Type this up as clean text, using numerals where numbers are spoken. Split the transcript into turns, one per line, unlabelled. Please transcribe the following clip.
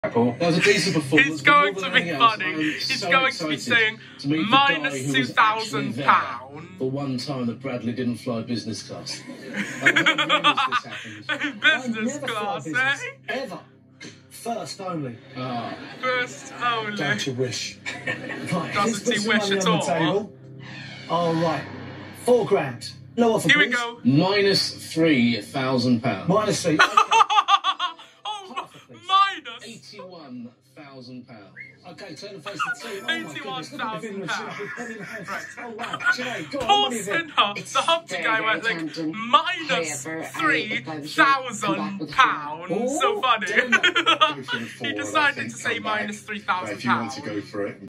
That was a decent performance.
It's going to be funny. He's going to be saying minus £2,000.
For one time that Bradley didn't fly business class.
Business class, eh?
Ever. First only.
Ah.
First only.
Don't you wish? Right,
Doesn't he wish at all?
All right. £4,000. No offer,
Here we
please.
go.
Minus £3,000.
Minus £3.
Oh, minus
£81,000.
Okay, turn and face the team.
£81,000.
Right. Oh, wow. Sinead, go on,
Poor
what is it?
Sinha, the Humpty guy went like minus £3,000. So funny. He decided to say minus £3,000.
If you want to go for it.